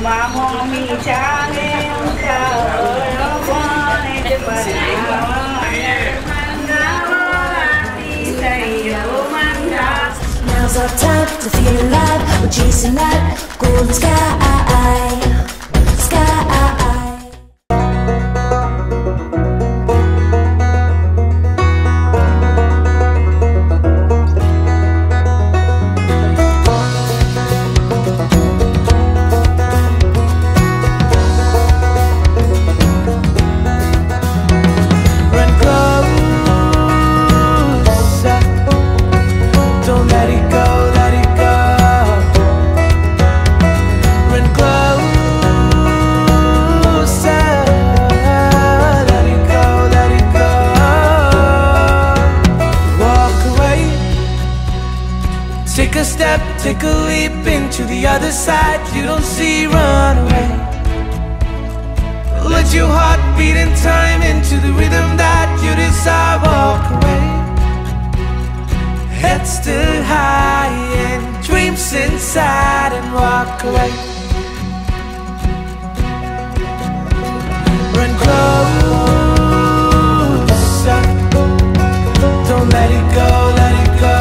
Mamomi chale untao kone jepanawa Now's our time to feel alive. We're chasing that golden sky. Take a step, take a leap into the other side. You don't see, run away. Let your heart beat in time into the rhythm that you desire. Walk away. Head still high and dreams inside, and walk away. Run closer. Don't let it go, let it go.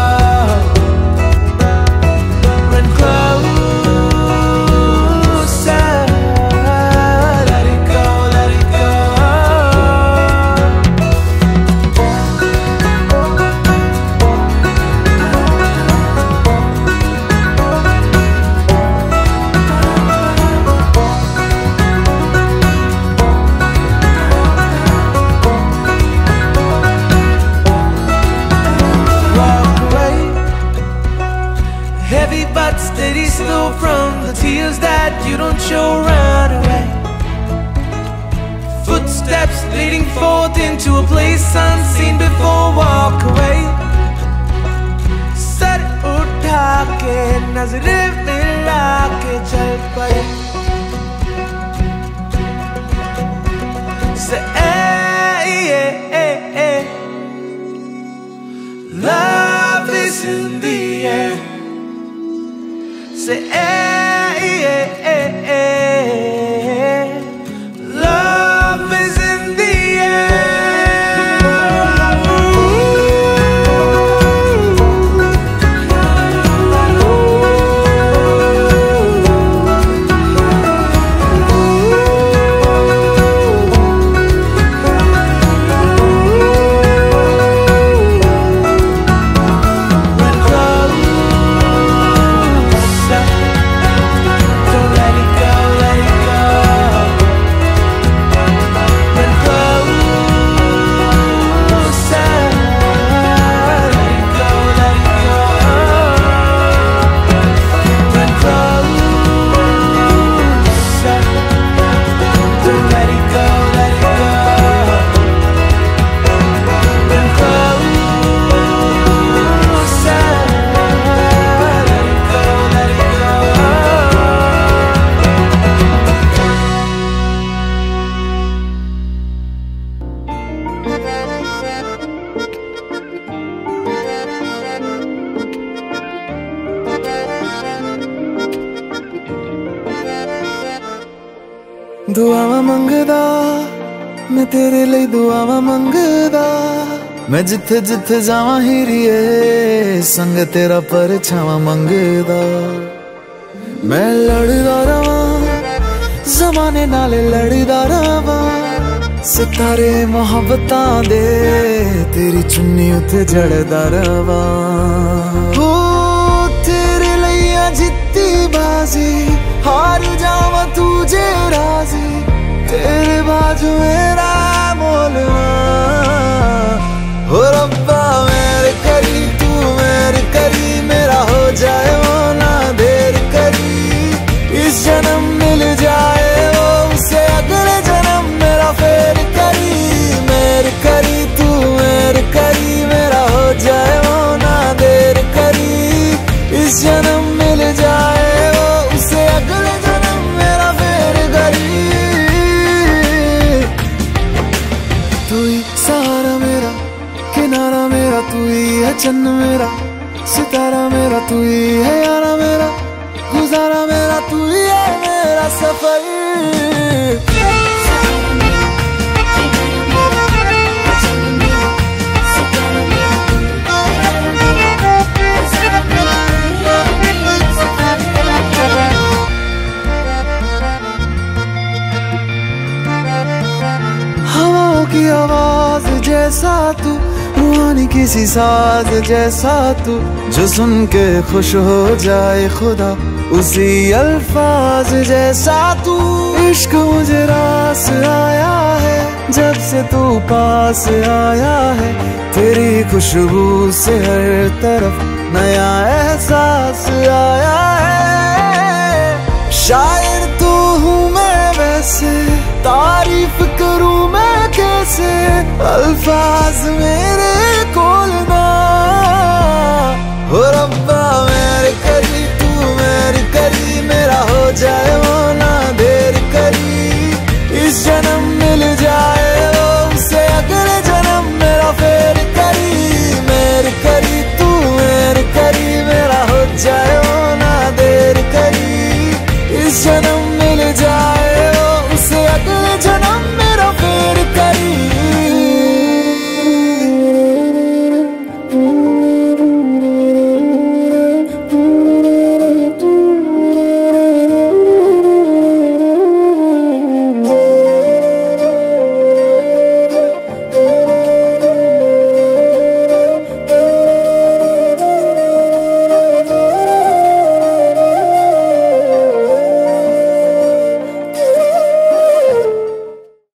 Heavy but steady, slow from the tears that you don't show. Run away. Footsteps leading forth into a place unseen before. Walk away. Sar utha ke nazare mila ke chal paye. Say love is in the air. Say love is in the दुआवां मंगदा मैं तेरे लिए दुआवां मंगदा मैं जिथे जिथे जावां हीरिए संग तेरा परछावां मंगदा मैं लड़दा रवां ज़माने नाल लड़दा रवां सितारे मोहब्बतां दे तेरी चुन्नी उते जड़दा रवां हो तेरे लिए जित्ती बाजी हार जावां तुझे राजी तेरे बाजू मेरा मोलना हो रब्बा मेरे करी तू मेरे करी मेरा हो जाए वो ना देर करी इस जन्म मिल जाए वो उसे अगले जन्म मेरा फेर करी मेरे करी तू मेरे करी मेरा हो जाए वो ना देर करी इस जन्म मिल जाए वो उसे अगले जन्म मेरा फेर करी तू ही सहारा मेरा किनारा मेरा तू ही है चन्न मेरा सितारा मेरा तू ही है यारा मेरा गुजारा मेरा तू ही है मेरा सफर। हवाओं की आवाज जैसा तू, रूहानी किसी साज जैसा तू, जो सुन के खुश हो जाए खुदा उसी अल्फाज जैसा तू। इश्क मुझे रास आया है जब से तू पास आया है, तेरी खुशबू से हर तरफ नया एहसास आया है। शायर तू हूँ मैं वैसे, तारीफ करूँ मैं कैसे, अल्फाज में